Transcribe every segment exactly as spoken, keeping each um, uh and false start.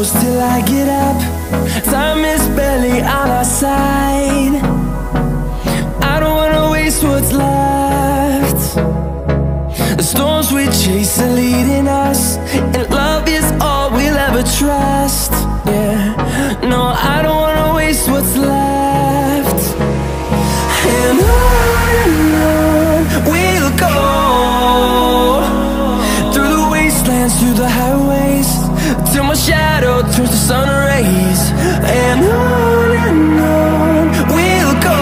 close till I get up. Time is barely on our side. I don't wanna waste what's left. The storms we chase are leading us, and love is all we'll ever trust. Yeah, no, I don't wanna waste what's left. And on and on we'll go, through the wastelands, through the highways, till my shadow turns to sun rays. And on and on we'll go,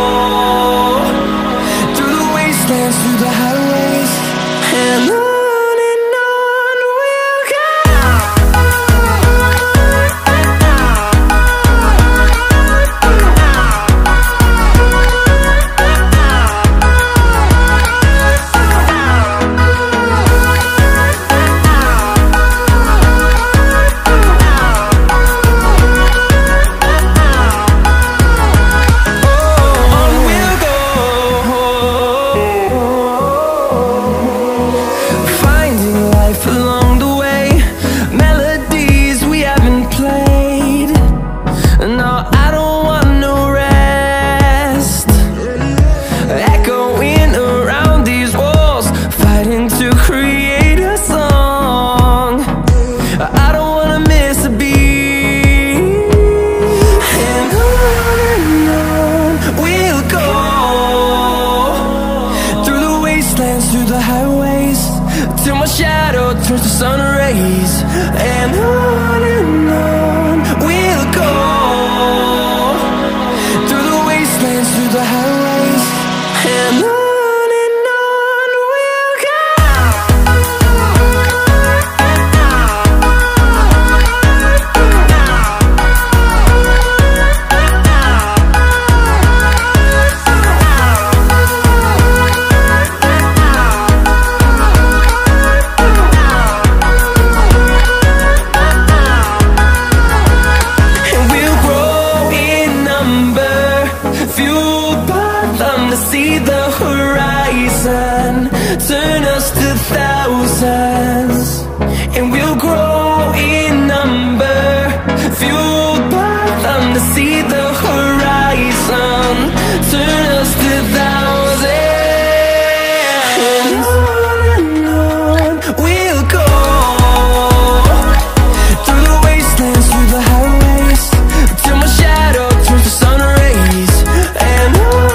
through the wastelands, through the highways, and on. Through the highways, till my shadow turns to sun rays. And on and on we'll go, through the wastelands, through the highways, and on. See the horizon turn us to thousands, and we'll grow in number, fueled by them. To see the horizon turn us to thousands, and on and on we'll go, through the wastelands, through the highways, till my shadow turns to sun rays. And on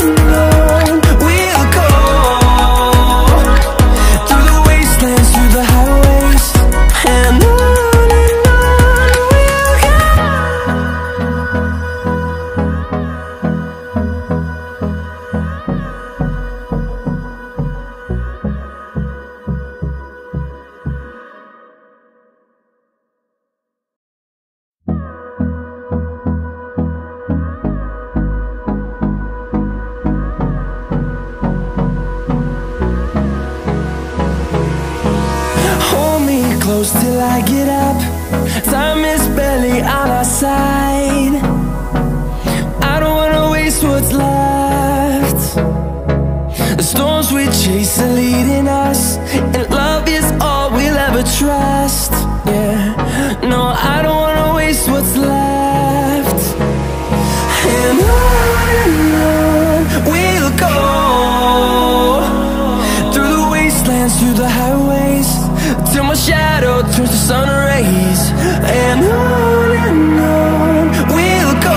close till I get up. Time is barely on our side. I don't wanna waste what's left. The storms we chase are leading us, and love is all we'll ever trust. Yeah, no, I don't wanna waste what's left. And on and on we'll go, through the wastelands, through the highways, till my shadow turns to sun rays. And on and on we'll go,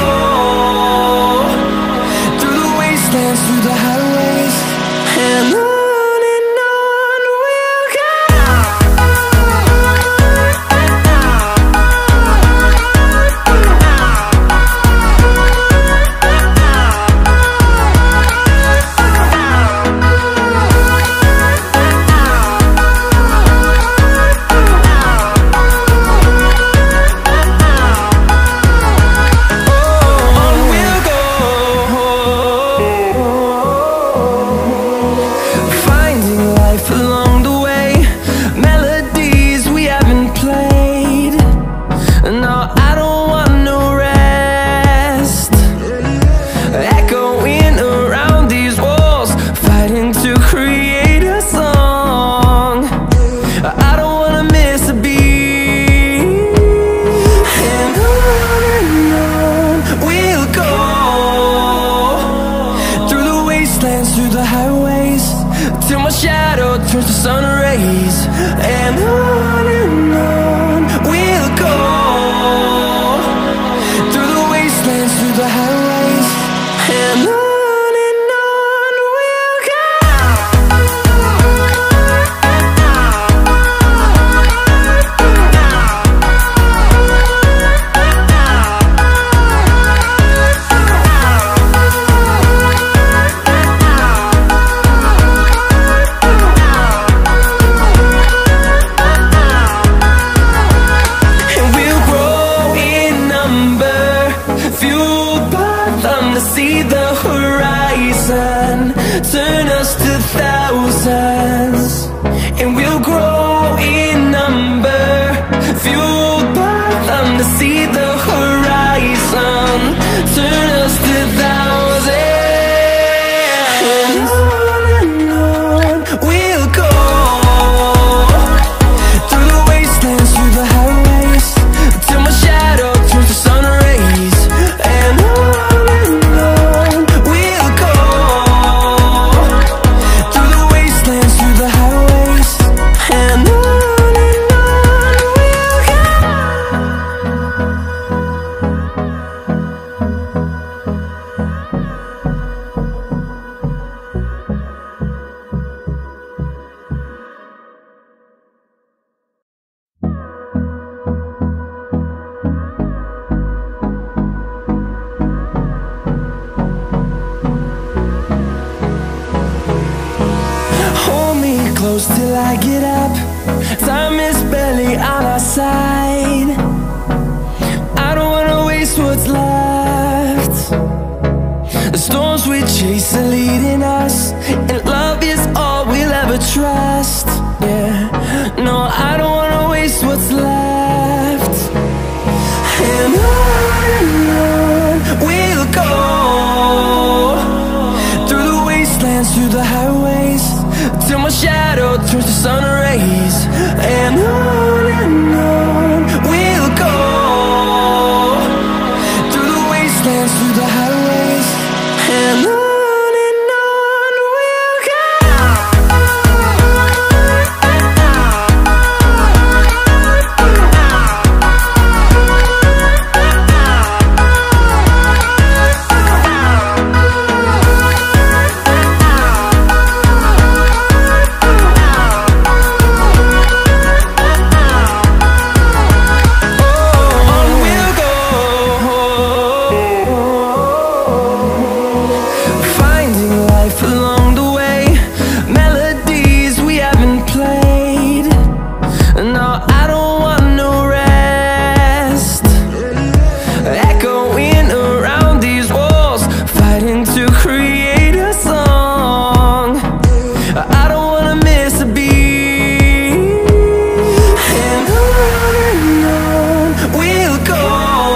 through the wastelands, through the highways, and on. see the horizon, turn us to thousands, and we'll grow in number, fueled by them to see the horizon, turn us to thousands. And on and on we'll go, through the wastelands, through the highways, till my shadow turns to sun rays. And on and on we'll go, through the wastelands, through the highways. And on and on we'll go. Hold me close till I get up. Time is barely on our side. I don't wanna waste what's left. The storms we chase are leading us, and love is all we'll ever trust. Yeah, no, I don't wanna waste what's left. And on and on we'll go, through the wastelands, through the highways, till my shadow turns to sun rays. And on and on we'll go, through the wastelands, through the highways. And on and on we'll go. On we'll go, finding life along the way, melodies we haven't played. No, I don't want no rest, echoing around these walls, fighting to create a song. I don't wanna miss a beat. And on and on we'll go,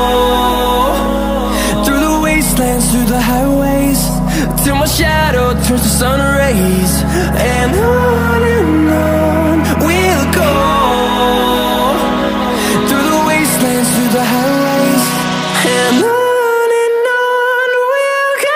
through the wastelands, through the highways, till my shadow turns to sun rays. And on and on we'll go, through the wastelands, through the highways. And on and on we'll go.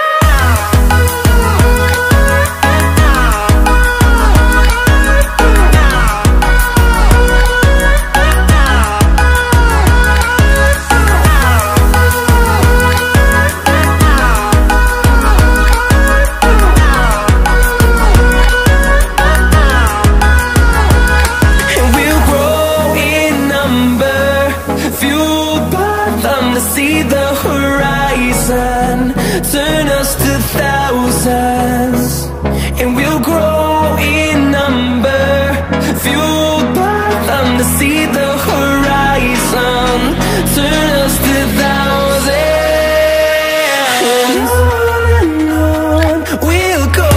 And we'll grow in number, fueled by them to see the horizon, turn us to thousands. And we'll grow in number, fueled by them to see the horizon, turn us to thousands. And on and on we'll go,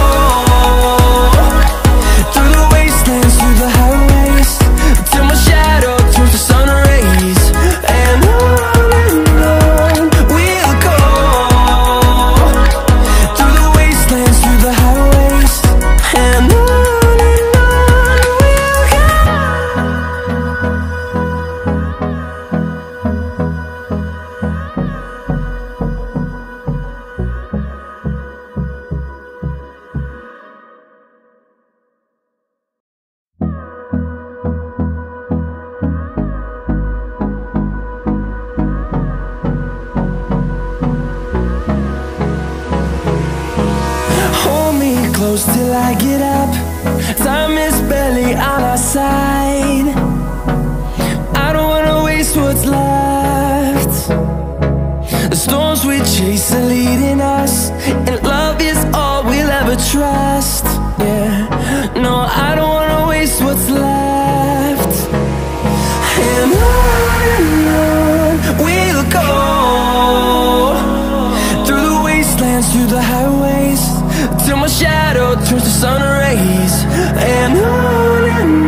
through the wastelands, through the highways, till my shadow turns to sun rays. And on and on we'll go, through the wastelands, through the highways. And on and on we'll go. Hold me close till I get up. Time is barely on our side. I don't wanna waste what's left. The storms we chase are leading us, and love is all we'll ever trust. Yeah, no, I don't wanna waste what's left. And on and on we'll go, through the wasteland, dance through the highways till my shadow turns to sun rays. And on and